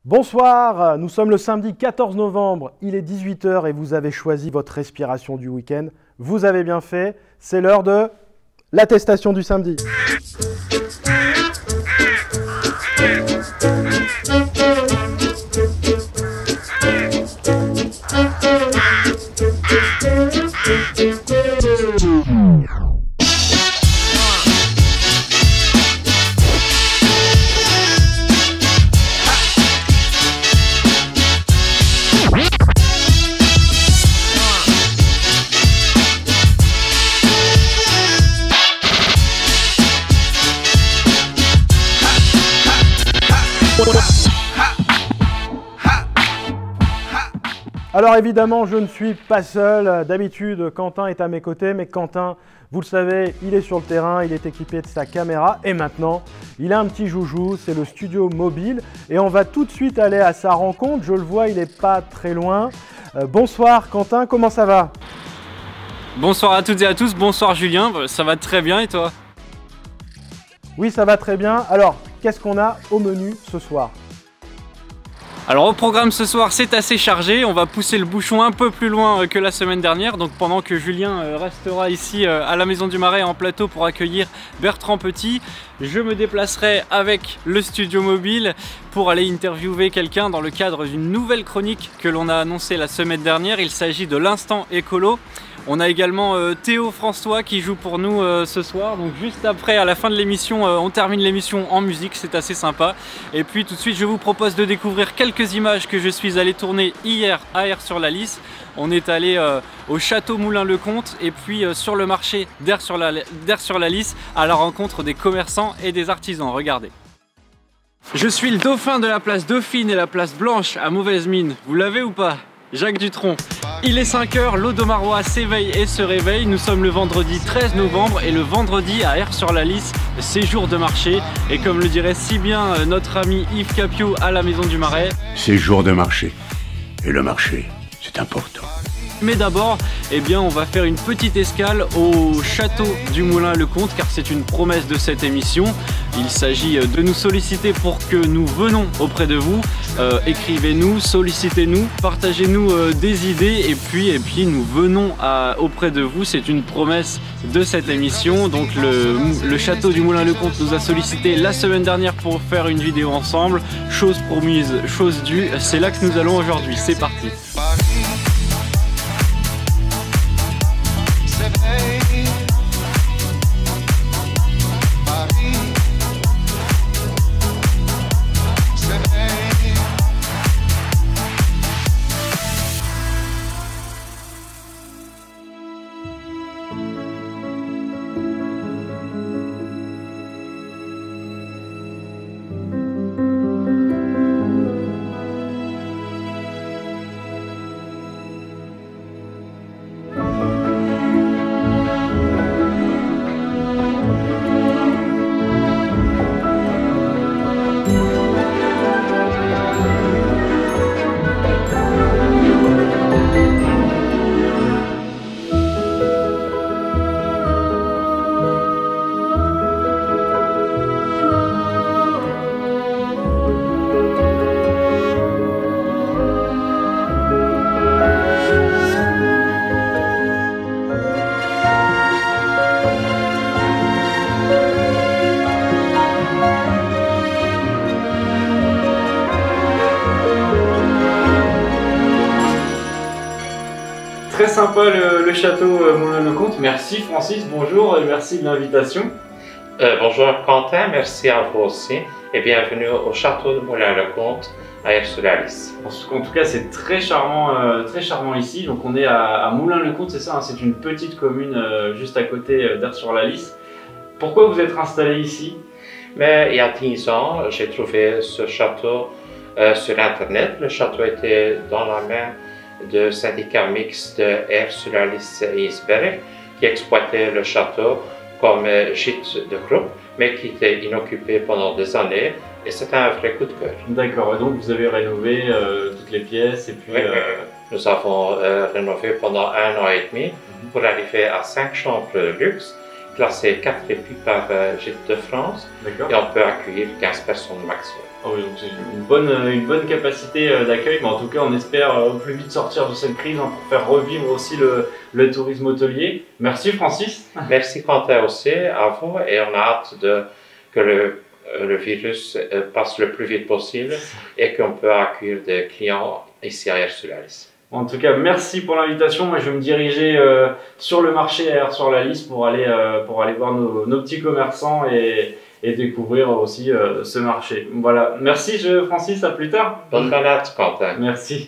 Bonsoir, nous sommes le samedi 14 novembre, il est 18 h et vous avez choisi votre respiration du week-end. Vous avez bien fait, c'est l'heure de l'attestation du samedi. Alors évidemment, je ne suis pas seul. D'habitude, Quentin est à mes côtés, mais Quentin, vous le savez, il est sur le terrain, il est équipé de sa caméra et maintenant, il a un petit joujou, c'est le studio mobile et on va tout de suite aller à sa rencontre. Je le vois, il n'est pas très loin. Bonsoir Quentin, comment ça va? Bonsoir à toutes et à tous, bonsoir Julien, ça va très bien et toi? Oui, ça va très bien. Alors, qu'est-ce qu'on a au menu ce soir? Alors au programme ce soir c'est assez chargé, on va pousser le bouchon un peu plus loin que la semaine dernière. Donc pendant que Julien restera ici à la Maison du Marais en plateau pour accueillir Bertrand Petit, je me déplacerai avec le studio mobile pour aller interviewer quelqu'un dans le cadre d'une nouvelle chronique que l'on a annoncée la semaine dernière. Il s'agit de l'instant écolo. On a également Théo François qui joue pour nous ce soir. Donc juste après, à la fin de l'émission, on termine l'émission en musique, c'est assez sympa. Et puis tout de suite, je vous propose de découvrir quelques images que je suis allé tourner hier à Aire-sur-la-Lys. On est allé au château Moulin-le-Comte et puis sur le marché d'Aire-sur-la-Lys à la rencontre des commerçants et des artisans. Regardez. Je suis le dauphin de la place Dauphine et la place Blanche à mauvaise mine. Vous l'avez ou pas? Jacques Dutronc. Il est 5 h, l'Audomarois s'éveille et se réveille. Nous sommes le vendredi 13 novembre et le vendredi à Aire-sur-la-Lys, c'est jour de marché. Et comme le dirait si bien notre ami Yves Capio à la Maison du Marais, c'est jour de marché. Et le marché, c'est important. Mais d'abord, eh bien, on va faire une petite escale au château du Moulin-le-Comte car c'est une promesse de cette émission. Il s'agit de nous solliciter pour que nous venons auprès de vous. Écrivez-nous, sollicitez-nous, partagez-nous des idées et puis nous venons auprès de vous. C'est une promesse de cette émission. Donc le château du Moulin-le-Comte nous a sollicité la semaine dernière pour faire une vidéo ensemble. Chose promise, chose due. C'est là que nous allons aujourd'hui. C'est parti. Très sympa le château Moulin-le-Comte. Merci Francis, bonjour et merci de l'invitation. Bonjour Quentin, merci à vous aussi et bienvenue au château de Moulin-le-Comte à Aire-sur-la-Lys. En tout cas c'est très charmant ici. Donc on est à Moulin-le-Comte, c'est ça, hein, c'est une petite commune juste à côté d'Aire-sur-la-Lys. Pourquoi vous êtes installé ici? Mais il y a 10 ans, j'ai trouvé ce château sur internet. Le château était dans la main de syndicat mixte Aire-sur-la-Lys et Isberg qui exploitait le château comme gîte de groupe mais qui était inoccupé pendant des années et c'était un vrai coup de cœur. D'accord, donc vous avez rénové toutes les pièces et puis... Oui, nous avons rénové pendant 1 an et demi pour arriver à 5 chambres de luxe classées 4 et plus par Gîtes de France et on peut accueillir 15 personnes maximum. Ah oui, donc c'est une bonne capacité d'accueil, mais en tout cas on espère au plus vite sortir de cette crise, hein, pour faire revivre aussi le tourisme hôtelier. Merci Francis. Merci Quentin aussi à vous et on a hâte que le virus passe le plus vite possible et qu'on peut accueillir des clients ici à Air-sur-la-Lys. En tout cas, merci pour l'invitation. Moi, je vais me diriger sur le marché à Air-sur-la-Lys pour aller voir nos petits commerçants et découvrir aussi ce marché. Voilà. Merci Francis, à plus tard. Bonne balade Quentin. Merci.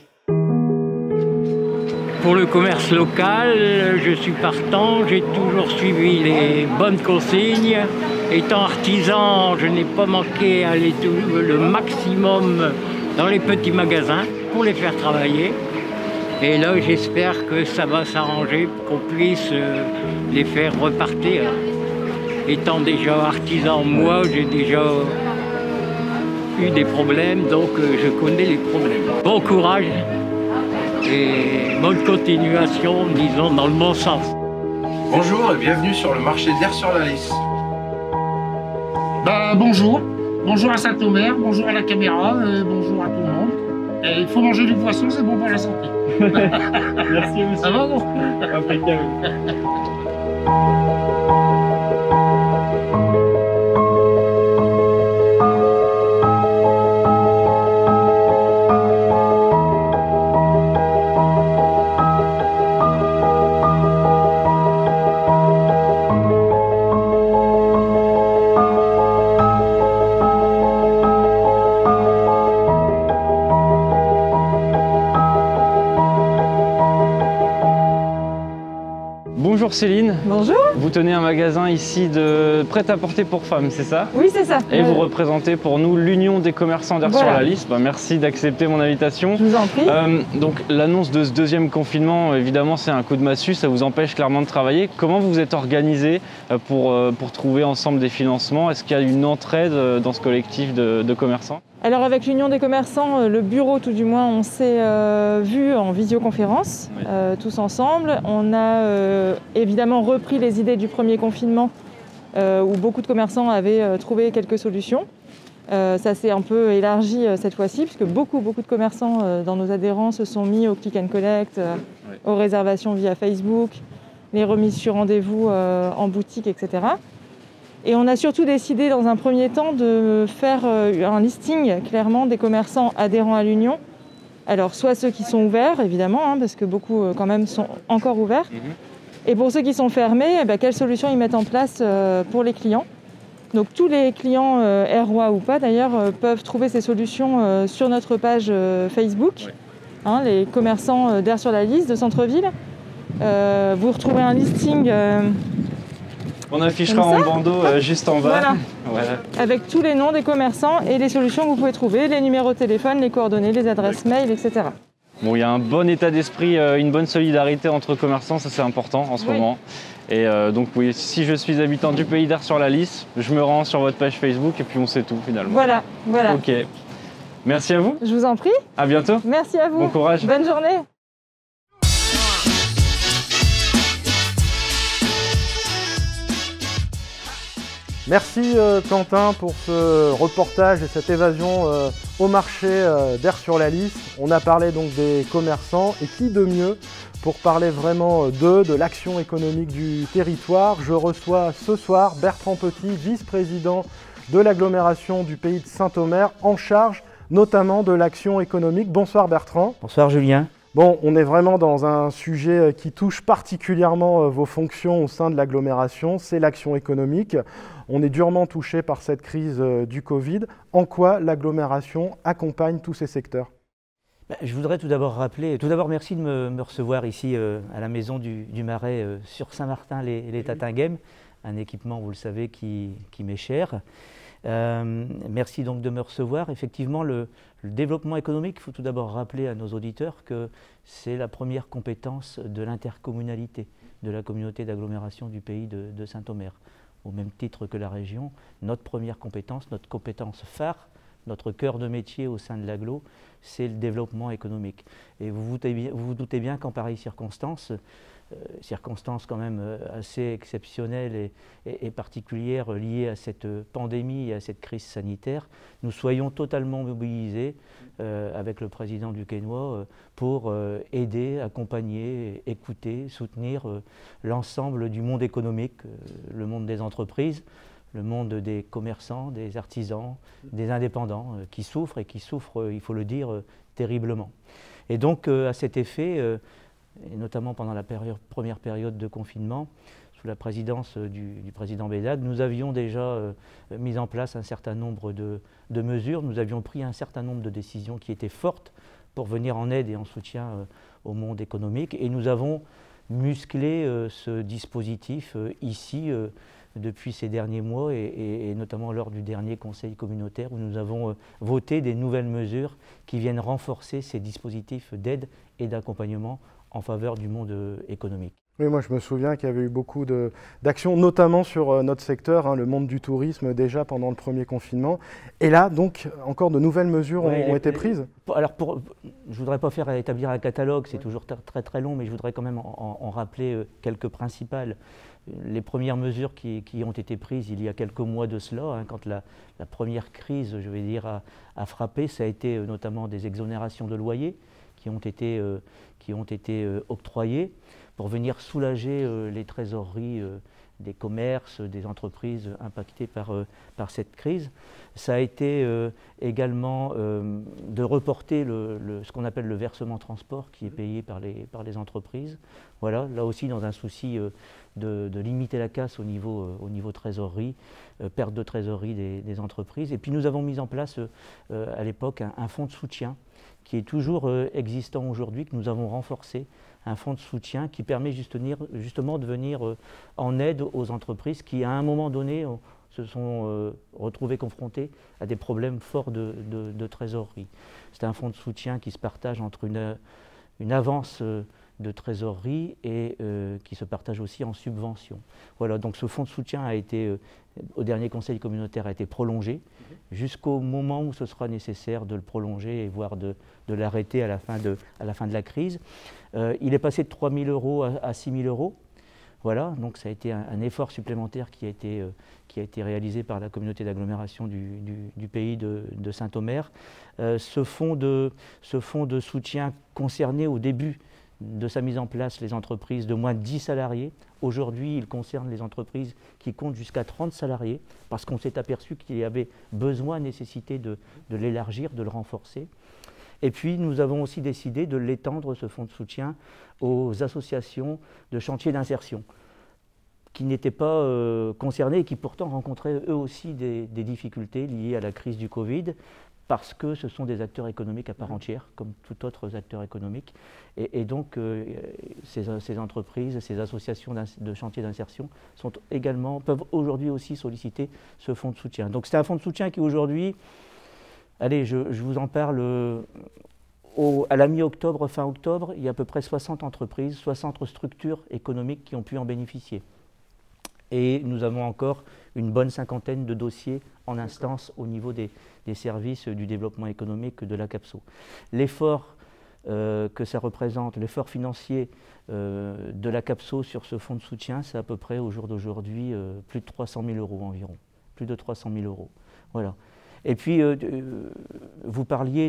Pour le commerce local, je suis partant, j'ai toujours suivi les bonnes consignes. Étant artisan, je n'ai pas manqué à aller le maximum dans les petits magasins pour les faire travailler. Et là, j'espère que ça va s'arranger pour qu'on puisse les faire repartir. Étant déjà artisan, moi, j'ai déjà eu des problèmes, donc je connais les problèmes. Bon courage et bonne continuation, disons, dans le bon sens. Bonjour et bienvenue sur le marché d'Air-sur-la-Lys. Bonjour. Bonjour à Saint-Omer, bonjour à la caméra, bonjour à tout le monde. Et il faut manger du poisson, c'est bon pour la santé. Merci monsieur. Ça va, bon? Impeccable. Bonjour Céline. Bonjour. Vous tenez un magasin ici de prêt-à-porter pour femmes, c'est ça? Oui, c'est ça. Et vous représentez pour nous l'Union des commerçants d'Air-sur-la-Lys. Merci d'accepter mon invitation. Je vous en prie. Donc l'annonce de ce deuxième confinement, évidemment, c'est un coup de massue, ça vous empêche clairement de travailler. Comment vous vous êtes organisé pour trouver ensemble des financements? Est-ce qu'il y a une entraide dans ce collectif de commerçants? Alors avec l'Union des commerçants, le bureau tout du moins, on s'est vu en visioconférence, oui. tous ensemble. On a évidemment repris les idées du premier confinement où beaucoup de commerçants avaient trouvé quelques solutions. Ça s'est un peu élargi cette fois-ci puisque beaucoup de commerçants dans nos adhérents se sont mis au click and collect, Oui. aux réservations via Facebook, les remises sur rendez-vous en boutique, etc. Et on a surtout décidé dans un premier temps de faire un listing clairement des commerçants adhérents à l'Union. Alors soit ceux qui sont ouverts évidemment, hein, parce que beaucoup quand même sont encore ouverts. Et pour ceux qui sont fermés, quelles solutions ils mettent en place pour les clients. Donc tous les clients Air-Roi ou pas d'ailleurs peuvent trouver ces solutions sur notre page Facebook. Oui. Hein, les commerçants d'Air-sur-la-Lys de centre-ville. Vous retrouvez un listing On affichera en bandeau juste en bas. Voilà. Avec tous les noms des commerçants et les solutions que vous pouvez trouver, les numéros de téléphone, les coordonnées, les adresses mail, etc. Bon, il y a un bon état d'esprit, une bonne solidarité entre commerçants, ça c'est important en ce moment. Et donc oui, si je suis habitant du pays d'Air-sur-la-Lys, je me rends sur votre page Facebook et puis on sait tout finalement. Voilà. Ok. Merci à vous. Je vous en prie. À bientôt. Merci à vous. Bon courage. Bonne journée. Merci Quentin pour ce reportage et cette évasion au marché d'Air-sur-la-Lys. On a parlé donc des commerçants et qui de mieux pour parler vraiment de l'action économique du territoire. Je reçois ce soir Bertrand Petit, vice-président de l'agglomération du pays de Saint-Omer, en charge notamment de l'action économique. Bonsoir Bertrand. Bonsoir Julien. Bon, on est vraiment dans un sujet qui touche particulièrement vos fonctions au sein de l'agglomération, c'est l'action économique. On est durement touché par cette crise du Covid. En quoi l'agglomération accompagne tous ces secteurs ? Je voudrais tout d'abord merci de me recevoir ici à la maison du Marais sur Saint-Martin-les Tatinguèmes, un équipement, vous le savez, qui m'est cher. Merci donc de me recevoir. Effectivement, le développement économique, il faut tout d'abord rappeler à nos auditeurs que c'est la première compétence de l'intercommunalité, de la communauté d'agglomération du pays de Saint-Omer. Au même titre que la région, notre première compétence, notre compétence phare, notre cœur de métier au sein de l'agglo, c'est le développement économique. Et vous vous doutez bien qu'en pareille circonstance, circonstances quand même assez exceptionnelles et particulières liées à cette pandémie et à cette crise sanitaire, nous soyons totalement mobilisés avec le président du Quesnoy pour aider, accompagner, écouter, soutenir l'ensemble du monde économique, le monde des entreprises, le monde des commerçants, des artisans, des indépendants qui souffrent et qui souffrent, il faut le dire, terriblement. Et donc à cet effet, et notamment pendant la première période de confinement, sous la présidence du président Bédag, nous avions déjà mis en place un certain nombre de mesures, nous avions pris un certain nombre de décisions qui étaient fortes pour venir en aide et en soutien au monde économique, et nous avons musclé ce dispositif ici depuis ces derniers mois et notamment lors du dernier conseil communautaire où nous avons voté des nouvelles mesures qui viennent renforcer ces dispositifs d'aide et d'accompagnement en faveur du monde économique. Oui, moi je me souviens qu'il y avait eu beaucoup d'actions, notamment sur notre secteur, hein, le monde du tourisme déjà pendant le premier confinement. Et là, donc, encore de nouvelles mesures ont été prises. Alors, je ne voudrais pas établir un catalogue, c'est toujours très long, mais je voudrais quand même en rappeler quelques principales. Les premières mesures qui ont été prises il y a quelques mois de cela, hein, quand la première crise, je vais dire, a frappé, ça a été notamment des exonérations de loyers qui ont été octroyées pour venir soulager les trésoreries des commerces, des entreprises impactées par cette crise. Ça a été également de reporter ce qu'on appelle le versement transport qui est payé par les entreprises. Voilà, là aussi dans un souci de limiter la casse au niveau trésorerie, perte de trésorerie des entreprises. Et puis nous avons mis en place à l'époque un fonds de soutien qui est toujours existant aujourd'hui, que nous avons renforcé, un fonds de soutien qui permet justement de venir en aide aux entreprises qui, à un moment donné, se sont retrouvées confrontées à des problèmes forts de trésorerie. C'est un fonds de soutien qui se partage entre une avance de trésorerie et qui se partage aussi en subvention. Voilà, donc ce fonds de soutien a été, au dernier conseil communautaire, a été prolongé jusqu'au moment où ce sera nécessaire de le prolonger et voire de l'arrêter à la fin de la crise. Il est passé de 3 000 € à 6 000 €. Voilà, donc ça a été un effort supplémentaire qui a été réalisé par la communauté d'agglomération du pays de Saint-Omer. Ce fonds de soutien concernait au début de sa mise en place les entreprises de moins de 10 salariés. Aujourd'hui, il concerne les entreprises qui comptent jusqu'à 30 salariés parce qu'on s'est aperçu qu'il y avait besoin, nécessité de l'élargir, de le renforcer. Et puis, nous avons aussi décidé de l'étendre, ce fonds de soutien, aux associations de chantiers d'insertion qui n'étaient pas concernées et qui pourtant rencontraient eux aussi des difficultés liées à la crise du Covid, parce que ce sont des acteurs économiques à part entière, comme tout autre acteur économique. Et donc, ces entreprises, ces associations de chantiers d'insertion peuvent aujourd'hui aussi solliciter ce fonds de soutien. Donc c'est un fonds de soutien qui aujourd'hui, allez, je vous en parle, à la mi-octobre, fin octobre, il y a à peu près 60 entreprises, 60 structures économiques qui ont pu en bénéficier. Et nous avons encore une bonne cinquantaine de dossiers en instance au niveau des services du développement économique de la CAPSO. L'effort que ça représente, l'effort financier de la CAPSO sur ce fonds de soutien, c'est à peu près au jour d'aujourd'hui plus de 300 000 € environ. Plus de 300 000 €. Voilà. Et puis, vous parliez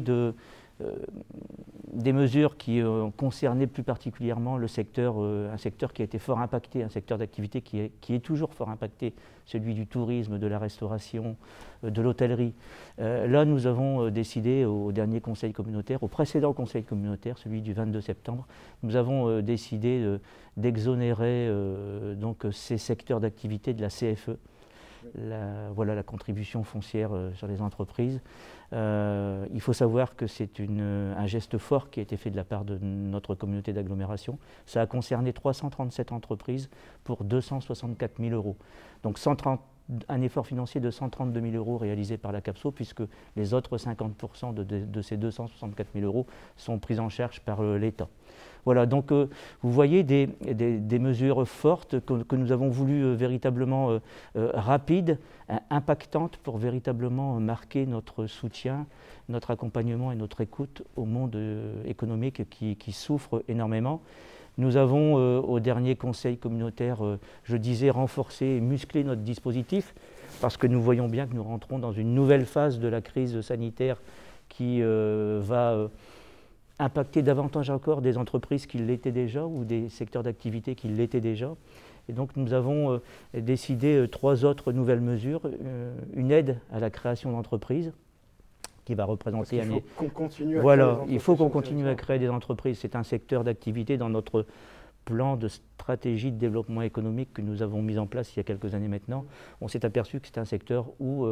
des mesures qui concernaient plus particulièrement le secteur, un secteur qui a été fort impacté, un secteur d'activité qui est toujours fort impacté, celui du tourisme, de la restauration, de l'hôtellerie. Là, nous avons décidé au dernier conseil communautaire, au précédent conseil communautaire, celui du 22 septembre, nous avons décidé d'exonérer donc ces secteurs d'activité de la CFE. Voilà la contribution foncière sur les entreprises. Il faut savoir que c'est un geste fort qui a été fait de la part de notre communauté d'agglomération. Ça a concerné 337 entreprises pour 264 000 €. Donc un effort financier de 132 000 € réalisé par la CAPSO, puisque les autres 50% de ces 264 000 € sont pris en charge par l'État. Voilà, donc vous voyez des mesures fortes que nous avons voulu véritablement rapides, impactantes, pour véritablement marquer notre soutien, notre accompagnement et notre écoute au monde économique qui souffre énormément. Nous avons, au dernier conseil communautaire, je disais, renforcé et musclé notre dispositif, parce que nous voyons bien que nous rentrons dans une nouvelle phase de la crise sanitaire qui va impacter davantage encore des entreprises qui l'étaient déjà ou des secteurs d'activité qui l'étaient déjà. Et donc nous avons décidé 3 autres nouvelles mesures. Une aide à la création d'entreprises qui va représenter... Il faut qu'on continue à il faut qu'on continue à créer des entreprises. C'est un secteur d'activité dans notre plan de stratégie de développement économique que nous avons mis en place il y a quelques années maintenant. On s'est aperçu que c'est un secteur où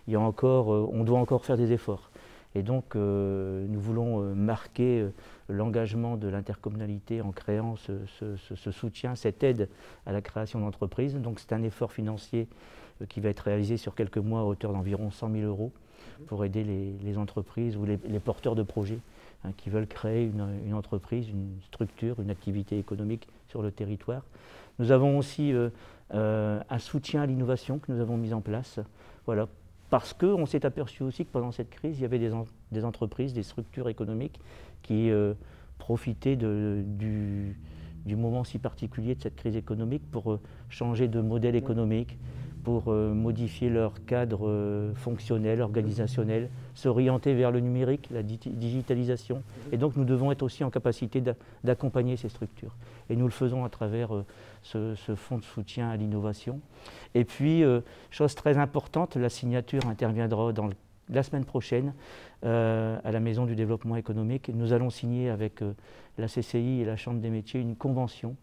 on doit encore faire des efforts. Et donc, nous voulons marquer l'engagement de l'intercommunalité en créant ce soutien, cette aide à la création d'entreprises. Donc, c'est un effort financier qui va être réalisé sur quelques mois à hauteur d'environ 100 000 € pour aider les entreprises ou les porteurs de projets qui veulent créer une entreprise, une structure, une activité économique sur le territoire. Nous avons aussi un soutien à l'innovation que nous avons mis en place. Voilà. Parce qu'on s'est aperçu aussi que pendant cette crise, il y avait des entreprises, des structures économiques qui profitaient du moment si particulier de cette crise économique pour changer de modèle économique, pour modifier leur cadre fonctionnel, organisationnel, s'orienter vers le numérique, la digitalisation. Et donc nous devons être aussi en capacité d'accompagner ces structures. Et nous le faisons à travers ce fonds de soutien à l'innovation. Et puis, chose très importante, la signature interviendra la semaine prochaine à la Maison du développement économique. Nous allons signer avec la CCI et la Chambre des métiers une convention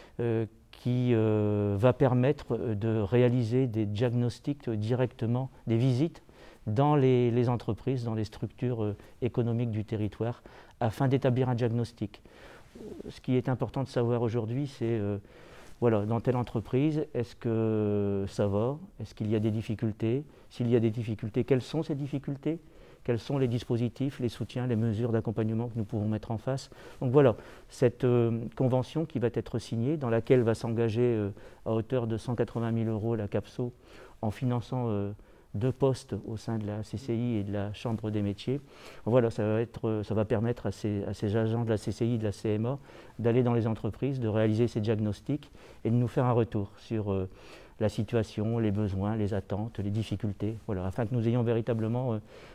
qui va permettre de réaliser des diagnostics directement, des visites dans les entreprises, dans les structures économiques du territoire, afin d'établir un diagnostic. Ce qui est important de savoir aujourd'hui, c'est voilà, dans telle entreprise, est-ce que ça va? Est-ce qu'il y a des difficultés? S'il y a des difficultés, quelles sont ces difficultés? Quels sont les dispositifs, les soutiens, les mesures d'accompagnement que nous pouvons mettre en face? Donc voilà, cette convention qui va être signée, dans laquelle va s'engager à hauteur de 180 000 € la CAPSO en finançant 2 postes au sein de la CCI et de la Chambre des métiers. Voilà, ça va permettre à ces agents de la CCI et de la CMA d'aller dans les entreprises, de réaliser ces diagnostics et de nous faire un retour sur la situation, les besoins, les attentes, les difficultés, voilà, afin que nous ayons véritablement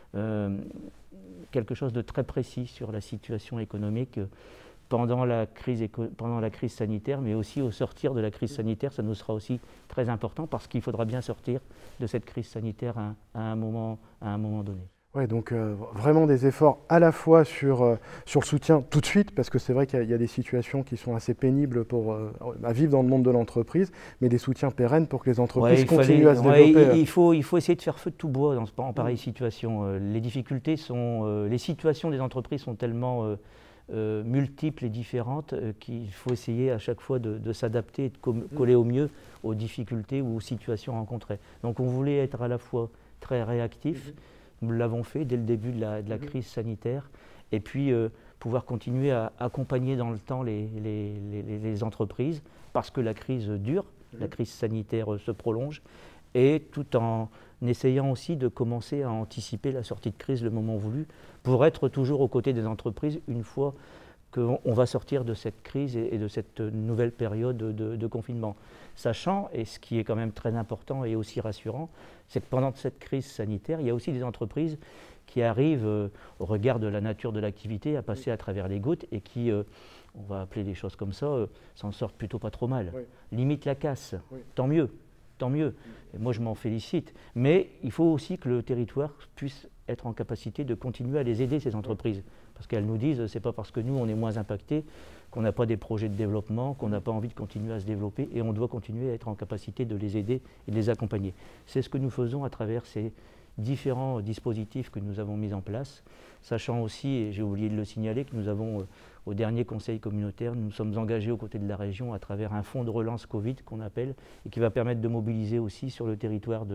quelque chose de très précis sur la situation économique pendant la crise sanitaire, mais aussi au sortir de la crise sanitaire. Ça nous sera aussi très important parce qu'il faudra bien sortir de cette crise sanitaire à un moment donné. Ouais, donc vraiment des efforts à la fois sur le soutien tout de suite, parce que c'est vrai qu'il y a des situations qui sont assez pénibles à vivre dans le monde de l'entreprise, mais des soutiens pérennes pour que les entreprises continuent à se développer. Il faut essayer de faire feu de tout bois en pareille situation. Les difficultés les situations des entreprises sont tellement multiples et différentes qu'il faut essayer à chaque fois de s'adapter et de coller au mieux aux difficultés ou aux situations rencontrées. Donc on voulait être à la fois très réactif. Nous l'avons fait dès le début de la crise sanitaire, et puis pouvoir continuer à accompagner dans le temps les entreprises, parce que la crise dure, la crise sanitaire se prolonge, et tout en essayant aussi de commencer à anticiper la sortie de crise le moment voulu, pour être toujours aux côtés des entreprises une fois qu'on va sortir de cette crise et de cette nouvelle période de confinement. Sachant, et ce qui est quand même très important et aussi rassurant, c'est que pendant cette crise sanitaire, il y a aussi des entreprises qui arrivent, au regard de la nature de l'activité, à passer à travers les gouttes et qui, on va appeler des choses comme ça, s'en sortent plutôt pas trop mal. Oui. Limite la casse, oui. Tant mieux. Tant mieux. Et moi, je m'en félicite. Mais il faut aussi que le territoire puisse être en capacité de continuer à les aider, ces entreprises. Parce qu'elles nous disent, c'est pas parce que nous, on est moins impactés, qu'on n'a pas des projets de développement, qu'on n'a pas envie de continuer à se développer, et on doit continuer à être en capacité de les aider et de les accompagner. C'est ce que nous faisons à travers ces différents dispositifs que nous avons mis en place, sachant aussi, et j'ai oublié de le signaler, que nous avons, au dernier conseil communautaire, nous sommes engagés aux côtés de la région à travers un fonds de relance Covid qu'on appelle, et qui va permettre de mobiliser aussi sur le territoire de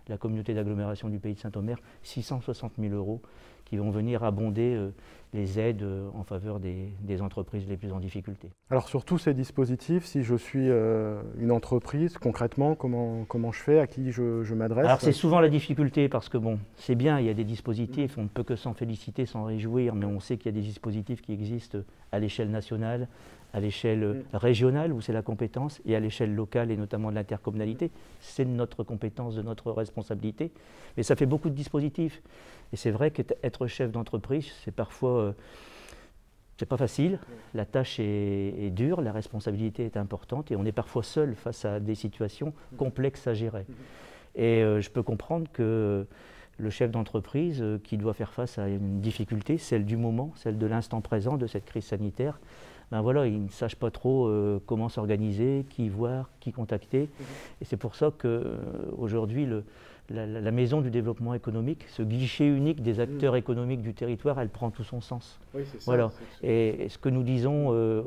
la communauté d'agglomération du Pays de Saint-Omer, 660 000 € qui vont venir abonder les aides en faveur des entreprises les plus en difficulté. Alors sur tous ces dispositifs, si je suis une entreprise, concrètement, comment je fais, à qui je m'adresse? Alors c'est souvent la difficulté parce que bon, c'est bien, il y a des dispositifs, on ne peut que s'en féliciter, s'en réjouir, mais on sait qu'il y a des dispositifs qui existent à l'échelle nationale, à l'échelle régionale où c'est la compétence et à l'échelle locale et notamment de l'intercommunalité. C'est de notre compétence, de notre responsabilité. Mais ça fait beaucoup de dispositifs. Et c'est vrai qu'être chef d'entreprise, c'est parfois, c'est pas facile. La tâche est dure, la responsabilité est importante et on est parfois seul face à des situations complexes à gérer. Et je peux comprendre que le chef d'entreprise qui doit faire face à une difficulté, celle du moment, celle de l'instant présent, de cette crise sanitaire, ben voilà, il ne sache pas trop comment s'organiser, qui voir, qui contacter. Et c'est pour ça qu'aujourd'hui, la maison du développement économique, ce guichet unique des acteurs économiques du territoire, elle prend tout son sens. Oui, c'est ça. Voilà. Et ce que nous disons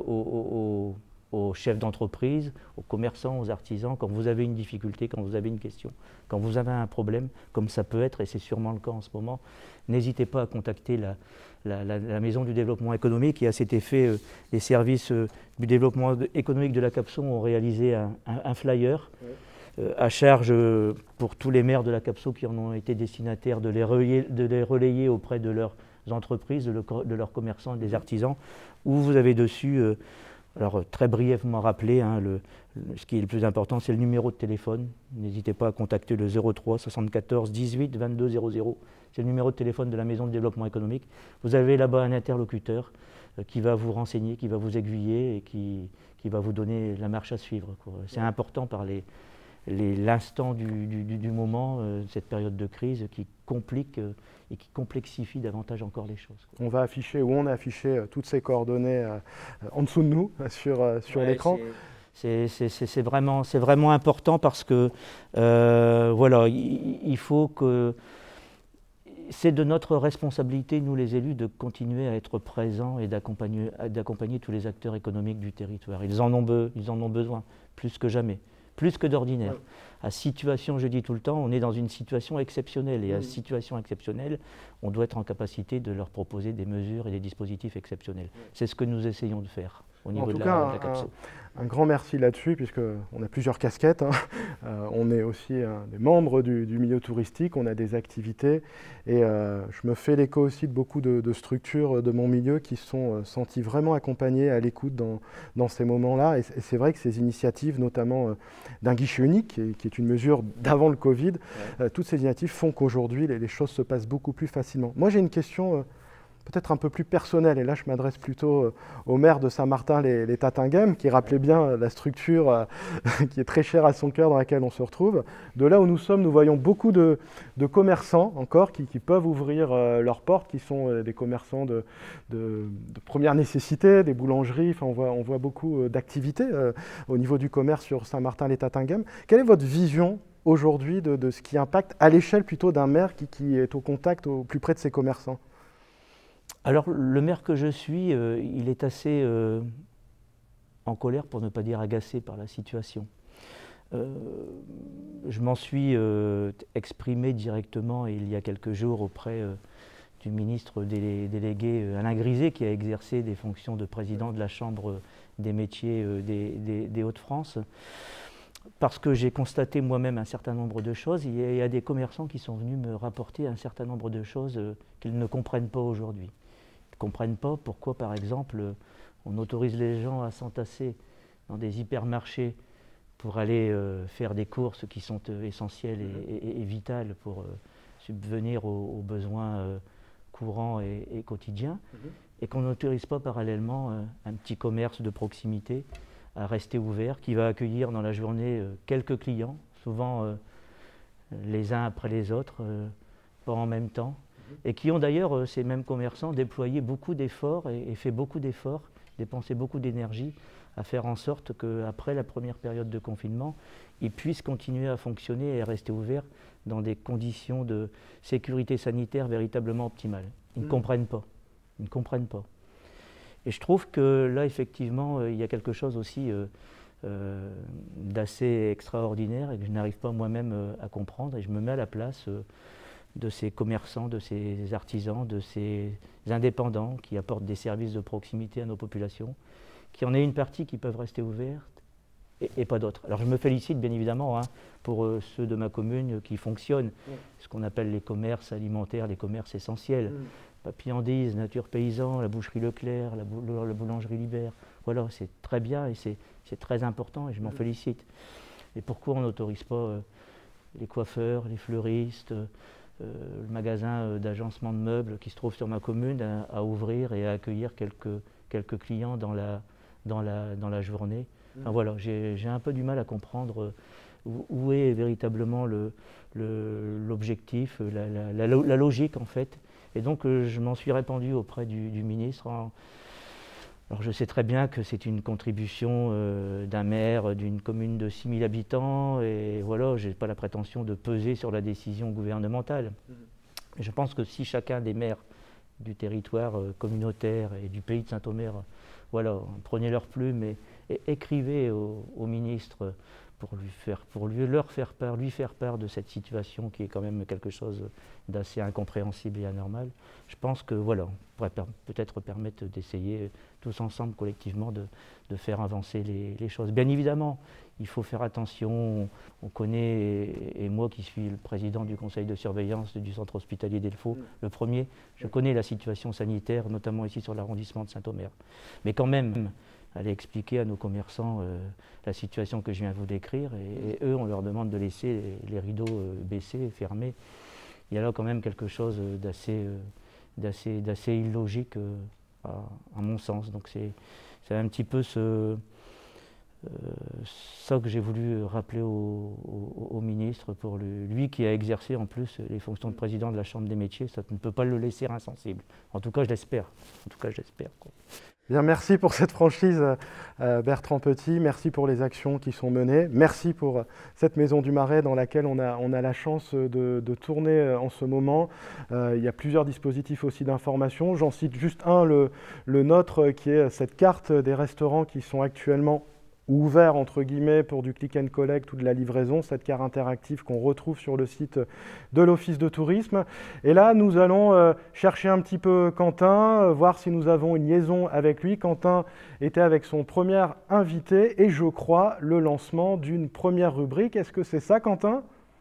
aux chefs d'entreprise, aux commerçants, aux artisans, quand vous avez une difficulté, quand vous avez une question, quand vous avez un problème, comme ça peut être, et c'est sûrement le cas en ce moment, n'hésitez pas à contacter la Maison du développement économique. Et à cet effet, les services du développement économique de la Capson ont réalisé un flyer à charge pour tous les maires de la Capson qui en ont été destinataires de les relayer auprès de leurs entreprises, de leurs commerçants et des artisans, où vous avez dessus, alors très brièvement rappelé, ce qui est le plus important, c'est le numéro de téléphone. N'hésitez pas à contacter le 03 74 18 22 00. C'est le numéro de téléphone de la Maison de développement économique. Vous avez là-bas un interlocuteur qui va vous renseigner, qui va vous aiguiller et qui va vous donner la marche à suivre. C'est important par l'instant du moment, cette période de crise qui complique et qui complexifie davantage encore les choses. On va afficher, ou on a affiché toutes ces coordonnées en dessous de nous, sur l'écran. C'est vraiment important parce que voilà, il faut que... C'est de notre responsabilité, nous les élus, de continuer à être présents et d'accompagner tous les acteurs économiques du territoire. Ils en ont besoin, plus que jamais, plus que d'ordinaire. Ouais. À situation, je dis tout le temps, on est dans une situation exceptionnelle. Et à situation exceptionnelle, on doit être en capacité de leur proposer des mesures et des dispositifs exceptionnels. C'est ce que nous essayons de faire au niveau de la Capson. Un grand merci là-dessus, puisqu'on a plusieurs casquettes. On est aussi des membres du milieu touristique, on a des activités. Et je me fais l'écho aussi de beaucoup de structures de mon milieu qui se sont senties vraiment accompagnées, à l'écoute dans ces moments-là. Et c'est vrai que ces initiatives, notamment d'un guichet unique, qui est une mesure d'avant le Covid, toutes ces initiatives font qu'aujourd'hui, les choses se passent beaucoup plus facilement. Moi, j'ai une question... peut-être un peu plus personnel, et là je m'adresse plutôt au maire de Saint-Martin les Tatinghem, qui rappelait bien la structure qui est très chère à son cœur, dans laquelle on se retrouve. De là où nous sommes, nous voyons beaucoup de commerçants encore qui peuvent ouvrir leurs portes, qui sont des commerçants de première nécessité, des boulangeries, enfin, on voit beaucoup d'activités au niveau du commerce sur Saint-Martin les Tatinghem. Quelle est votre vision aujourd'hui de ce qui impacte à l'échelle plutôt d'un maire qui est au contact au plus près de ses commerçants? Alors, le maire que je suis, il est assez en colère, pour ne pas dire agacé par la situation. Je m'en suis exprimé directement il y a quelques jours auprès du ministre délégué Alain Griset, qui a exercé des fonctions de président de la Chambre des métiers des Hauts-de-France, parce que j'ai constaté moi-même un certain nombre de choses. Il y a des commerçants qui sont venus me rapporter un certain nombre de choses qu'ils ne comprennent pas aujourd'hui. Ils ne comprennent pas pourquoi, par exemple, on autorise les gens à s'entasser dans des hypermarchés pour aller faire des courses qui sont essentielles et vitales pour subvenir aux besoins courants et quotidiens, et qu'on n'autorise pas parallèlement un petit commerce de proximité à rester ouvert, qui va accueillir dans la journée quelques clients, souvent les uns après les autres, pas en même temps, et qui ont d'ailleurs, ces mêmes commerçants, déployé beaucoup d'efforts et fait beaucoup d'efforts, dépensé beaucoup d'énergie à faire en sorte qu'après la première période de confinement, ils puissent continuer à fonctionner et à rester ouverts dans des conditions de sécurité sanitaire véritablement optimales. Ils ne comprennent pas. Ils ne comprennent pas. Et je trouve que là, effectivement, il y a quelque chose aussi d'assez extraordinaire et que je n'arrive pas moi-même à comprendre. Et je me mets à la place de ces commerçants, de ces artisans, de ces indépendants qui apportent des services de proximité à nos populations, qu'il y en ait une partie qui peuvent rester ouvertes et pas d'autres. Alors je me félicite bien évidemment pour ceux de ma commune qui fonctionnent, ce qu'on appelle les commerces alimentaires, les commerces essentiels. Papillandise, Nature Paysan, la boucherie Leclerc, la boulangerie Libert. Voilà, c'est très bien et c'est très important et je m'en félicite. Et pourquoi on n'autorise pas les coiffeurs, les fleuristes, le magasin d'agencement de meubles qui se trouve sur ma commune à ouvrir et à accueillir quelques clients dans la journée. Enfin, voilà, j'ai un peu du mal à comprendre où est véritablement l'objectif, la logique en fait. Et donc je m'en suis répandu auprès du ministre. Alors je sais très bien que c'est une contribution d'un maire d'une commune de 6000 habitants et voilà, je n'ai pas la prétention de peser sur la décision gouvernementale. Je pense que si chacun des maires du territoire communautaire et du pays de Saint-Omer, voilà, prenez leur plume et écrivez au ministre pour lui faire part de cette situation qui est quand même quelque chose d'assez incompréhensible et anormal. Je pense que voilà, on pourrait peut-être permettre d'essayer tous ensemble collectivement de faire avancer les choses. Bien évidemment, il faut faire attention. On connaît, et moi qui suis le président du conseil de surveillance du centre hospitalier d'Elfaux, le premier, je connais la situation sanitaire, notamment ici sur l'arrondissement de Saint-Omer. Mais quand même, aller expliquer à nos commerçants la situation que je viens de vous décrire et eux, on leur demande de laisser les rideaux baissés, fermés. Il y a là quand même quelque chose d'assez illogique à mon sens. Donc c'est un petit peu ça que j'ai voulu rappeler au ministre, pour lui qui a exercé en plus les fonctions de président de la Chambre des métiers. Ça ne peut pas le laisser insensible. En tout cas, je l'espère. Bien, merci pour cette franchise, Bertrand Petit. Merci pour les actions qui sont menées. Merci pour cette Maison du Marais dans laquelle on a la chance de tourner en ce moment. Il y a plusieurs dispositifs aussi d'information. J'en cite juste un, le nôtre, qui est cette carte des restaurants qui sont actuellement ouvert entre guillemets pour du click and collect ou de la livraison, cette carte interactive qu'on retrouve sur le site de l'Office de tourisme. Et là, nous allons chercher un petit peu Quentin, voir si nous avons une liaison avec lui. Quentin était avec son premier invité et je crois le lancement d'une première rubrique. Est-ce que c'est ça, Quentin ?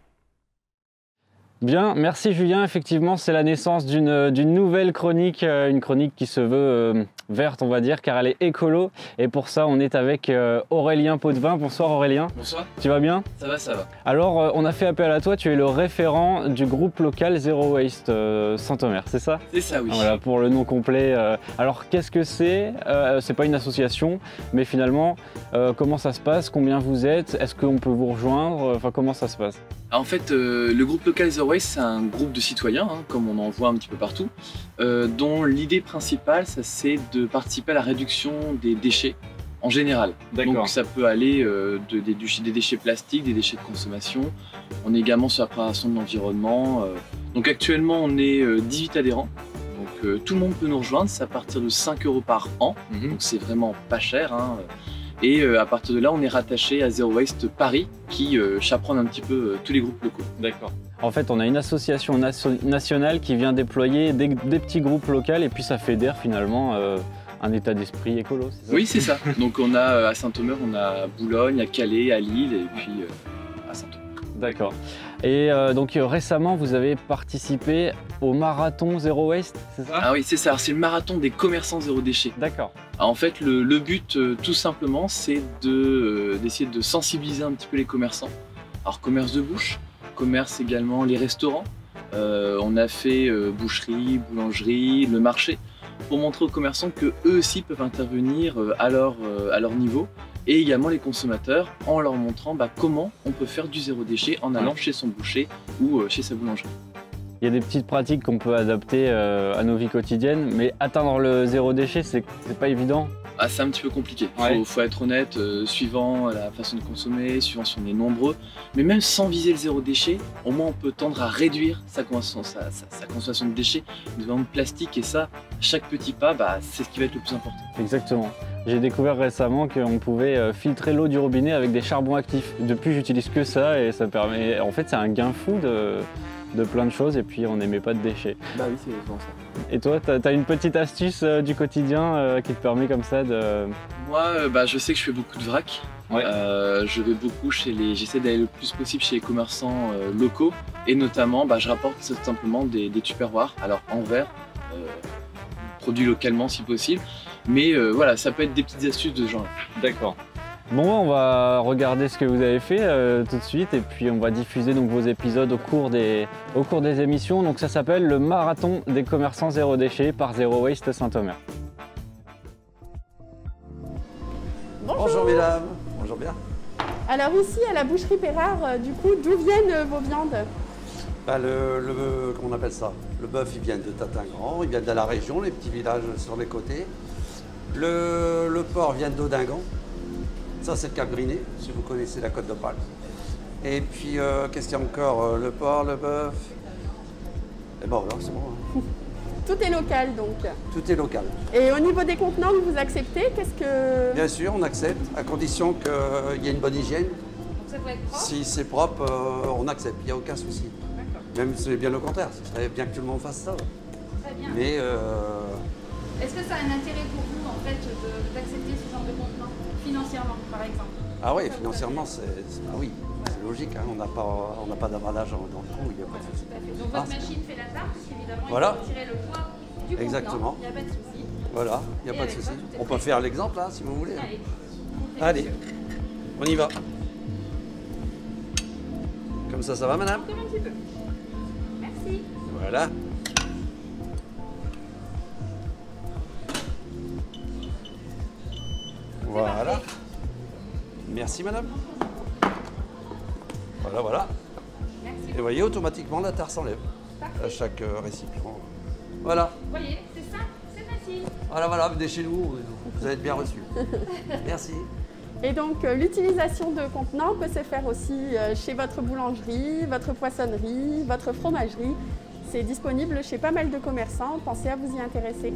Bien, merci Julien. Effectivement, c'est la naissance d'une nouvelle chronique, une chronique qui se veut verte, on va dire, car elle est écolo. Et pour ça, on est avec Aurélien Potvin. Bonsoir Aurélien. Bonsoir. Tu vas bien ? Ça va, ça va. Alors, on a fait appel à toi. Tu es le référent du groupe local Zero Waste Saint-Omer, c'est ça ? C'est ça, oui. Voilà, pour le nom complet. Alors, qu'est-ce que c'est ? C'est pas une association, mais finalement, comment ça se passe ? Combien vous êtes ? Est-ce qu'on peut vous rejoindre ? Enfin, comment ça se passe ? En fait, le groupe local Zero Waste, c'est un groupe de citoyens, comme on en voit un petit peu partout, dont l'idée principale, c'est de participer à la réduction des déchets en général. Donc ça peut aller des déchets plastiques, des déchets de consommation. On est également sur la préparation de l'environnement. Donc actuellement, on est 18 adhérents. Donc tout le monde peut nous rejoindre, c'est à partir de 5 € par an. Donc c'est vraiment pas cher. Et à partir de là, on est rattaché à Zero Waste Paris qui chaperonne un petit peu tous les groupes locaux. D'accord. En fait, on a une association nationale qui vient déployer des petits groupes locaux et puis ça fédère finalement un état d'esprit écolo, c'est ça ? Oui, c'est ça. Donc on a à Saint-Omer, on a à Boulogne, à Calais, à Lille et puis à Saint-Omer. D'accord. Et donc récemment, vous avez participé au marathon Zero Waste, c'est ça ? Ah oui, c'est ça. C'est le marathon des commerçants zéro déchet. D'accord. En fait, le but, tout simplement, c'est d'essayer de sensibiliser un petit peu les commerçants. Alors, commerce de bouche, commerce également les restaurants. On a fait boucherie, boulangerie, le marché, pour montrer aux commerçants qu'eux aussi peuvent intervenir à leur niveau. Et également les consommateurs en leur montrant comment on peut faire du zéro déchet en allant chez son boucher ou chez sa boulangerie. Il y a des petites pratiques qu'on peut adapter à nos vies quotidiennes, mais atteindre le zéro déchet, c'est pas évident. Ah, c'est un petit peu compliqué, faut être honnête, suivant la façon de consommer, suivant si on est nombreux. Mais même sans viser le zéro déchet, au moins on peut tendre à réduire sa consommation de déchets, notamment de plastique, et ça, chaque petit pas, c'est ce qui va être le plus important. Exactement. J'ai découvert récemment qu'on pouvait filtrer l'eau du robinet avec des charbons actifs. Depuis, j'utilise que ça et ça permet... En fait, c'est un gain fou de plein de choses et puis on n'émet pas de déchets. Bah oui, c'est exactement ça. Et toi, tu as une petite astuce du quotidien qui te permet comme ça de... Moi, je sais que je fais beaucoup de vrac. Ouais. Je vais beaucoup j'essaie d'aller le plus possible chez les commerçants locaux et notamment, je rapporte tout simplement des tupperwares, alors en verre, produits localement si possible. Mais voilà, ça peut être des petites astuces de ce genre. D'accord. Bon, on va regarder ce que vous avez fait tout de suite et puis on va diffuser donc vos épisodes au cours des émissions. Donc ça s'appelle le marathon des commerçants zéro déchet par Zero Waste Saint-Omer. Bonjour mesdames, bonjour bien. Alors ici à la boucherie Pérard, du coup, d'où viennent vos viandes? Comment on appelle ça? Le bœuf, il vient de Tatingran, il vient de la région, les petits villages sur les côtés. Le porc vient d'Audingan. Ça, c'est le Cap Griné, si vous connaissez la Côte d'Opale. Et puis, qu'est-ce qu'il y a encore? Le porc, le bœuf. Et bon, alors c'est bon. Hein. Tout est local, donc. Tout est local. Et au niveau des contenants que vous acceptez, qu'est-ce que... Bien sûr, on accepte, à condition qu'il y ait une bonne hygiène. Donc ça doit être propre? Si c'est propre, on accepte, il n'y a aucun souci. Même si c'est bien le contraire, ce serait bien que tout le monde fasse ça. Très bien. Mais... Est-ce que ça a un intérêt pour vous, en fait, d'accepter ce genre de contenant, financièrement, par exemple? Ah oui, financièrement, c'est logique. Hein. On n'a pas d'emballage dans le trou, il n'y a pas de souci. Donc votre machine fait la tarte, évidemment, voilà. Il faut retirer le poids du contenant. Exactement. Il n'y a pas de souci. Voilà, il n'y a pas de souci. On peut faire l'exemple, là, si vous voulez. Allez, on y va. Comme ça va, madame? Comme un petit peu. Merci. Voilà. Voilà. Merci, madame. Voilà. Merci. Et vous voyez, automatiquement, la tare s'enlève à chaque récipient. Voilà. Vous voyez, c'est ça, c'est facile. Voilà, venez chez nous, vous allez être bien reçus. Merci. Et donc, l'utilisation de contenants peut se faire aussi chez votre boulangerie, votre poissonnerie, votre fromagerie. C'est disponible chez pas mal de commerçants. Pensez à vous y intéresser.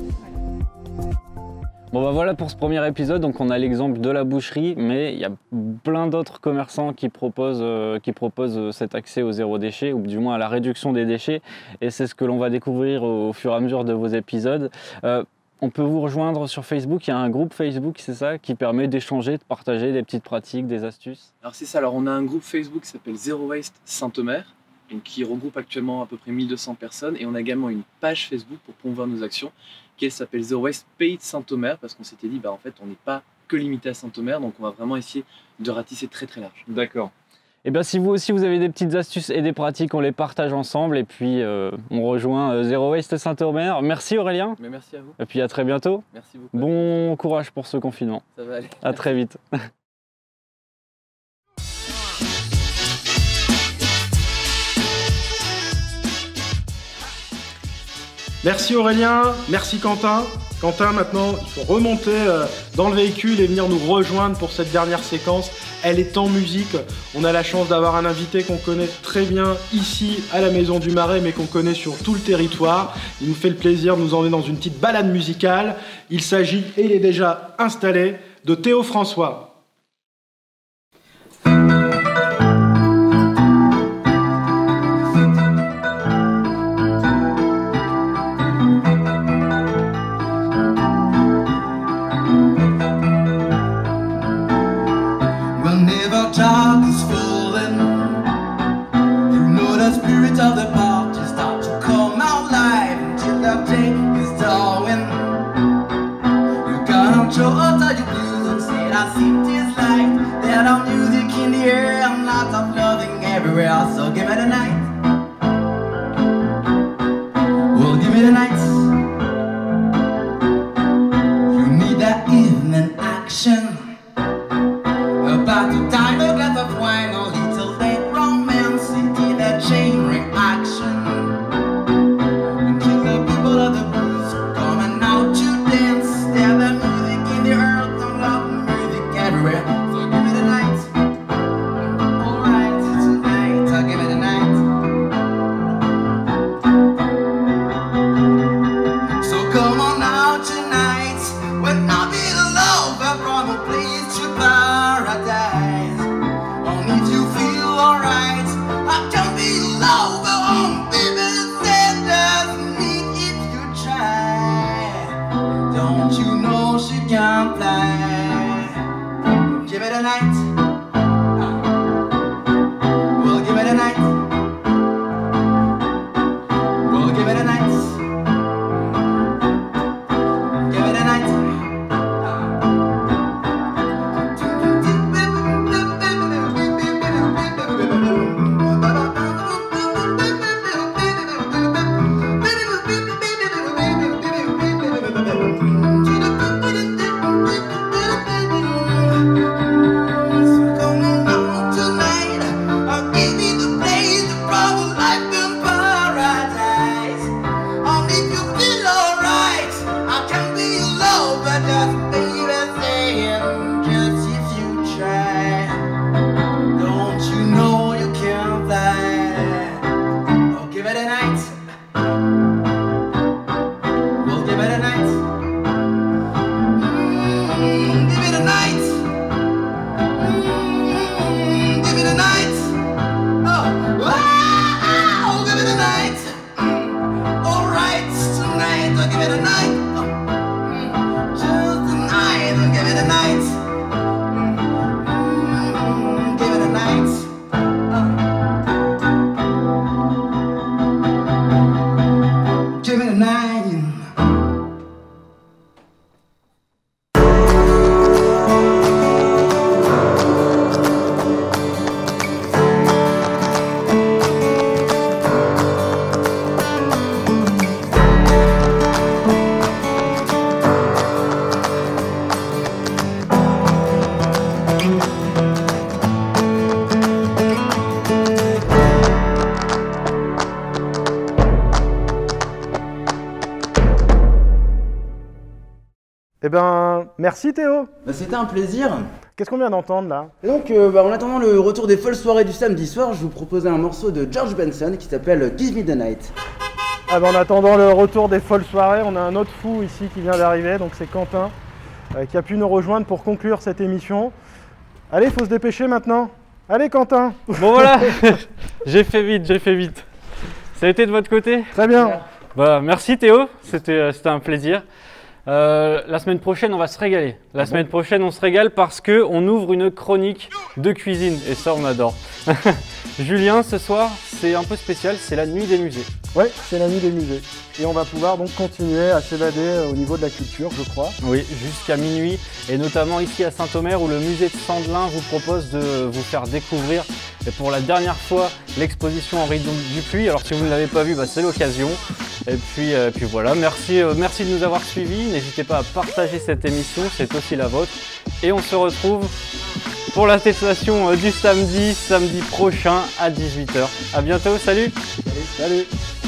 Bon voilà pour ce premier épisode, donc on a l'exemple de la boucherie, mais il y a plein d'autres commerçants qui proposent cet accès au zéro déchet, ou du moins à la réduction des déchets, et c'est ce que l'on va découvrir au fur et à mesure de vos épisodes. On peut vous rejoindre sur Facebook, il y a un groupe Facebook, c'est ça, qui permet d'échanger, de partager des petites pratiques, des astuces. Alors c'est ça, on a un groupe Facebook qui s'appelle Zero Waste Saint-Omer, qui regroupe actuellement à peu près 1200 personnes, et on a également une page Facebook pour promouvoir nos actions, qui s'appelle Zero Waste Pays de Saint-Omer, parce qu'on s'était dit, en fait, on n'est pas que limité à Saint-Omer, donc on va vraiment essayer de ratisser très très large. D'accord. Et bien si vous aussi vous avez des petites astuces et des pratiques, on les partage ensemble, et puis on rejoint Zero Waste Saint-Omer. Merci Aurélien. Mais merci à vous. Et puis à très bientôt. Merci beaucoup. Bon courage pour ce confinement. Ça va aller. À très vite. Merci Aurélien, merci Quentin. Quentin, maintenant, il faut remonter dans le véhicule et venir nous rejoindre pour cette dernière séquence. Elle est en musique. On a la chance d'avoir un invité qu'on connaît très bien ici à la Maison du Marais, mais qu'on connaît sur tout le territoire. Il nous fait le plaisir de nous emmener dans une petite balade musicale. Il s'agit, et il est déjà installé, de Théo François. So give me the night. Well, give me the night. You need that evening action. About the time, a glass of wine, a little late romance, into that chain reaction. Until the people of the blues coming out to dance. They're the music in the earth, and love music everywhere. So give me the night. Give me the night. Don't you know she can fly? Give it a night. We'll give it a night. We'll give it a night. Give it a night. Eh ben, merci Théo. C'était un plaisir. Qu'est-ce qu'on vient d'entendre là? Et donc, en attendant le retour des folles soirées du samedi soir, je vous proposais un morceau de George Benson qui s'appelle Give Me the Night. Ah ben, en attendant le retour des folles soirées, on a un autre fou ici qui vient d'arriver, donc c'est Quentin qui a pu nous rejoindre pour conclure cette émission. Allez, il faut se dépêcher maintenant. Allez Quentin. Bon voilà, j'ai fait vite. Ça a été de votre côté? Très bien. Bah, merci Théo, c'était un plaisir. La semaine prochaine, on va se régaler. La semaine prochaine, on se régale parce qu'on ouvre une chronique de cuisine et ça, on adore. Julien, ce soir, c'est un peu spécial, c'est la nuit des musées. Oui, c'est la nuit des musées. Et on va pouvoir donc continuer à s'évader au niveau de la culture, je crois. Oui, jusqu'à minuit, et notamment ici à Saint-Omer où le musée de Sandelin vous propose de vous faire découvrir et pour la dernière fois l'exposition Henri Dupuy. Alors si vous ne l'avez pas vu, bah, c'est l'occasion. Et puis voilà, merci de nous avoir suivis. N'hésitez pas à partager cette émission, c'est aussi la vôtre. Et on se retrouve pour l'attestation du samedi prochain à 18 h. A bientôt, salut. Salut.